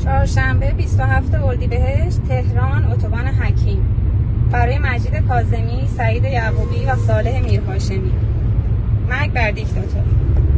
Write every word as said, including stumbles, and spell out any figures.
چهارشنبه بیست و هفتم اردیبهشت، تهران، اتوبان حکیم. برای مجید کاظمی، سعید یعقوبی و صالح میرهاشمی. مرگ بر دیکتاتور.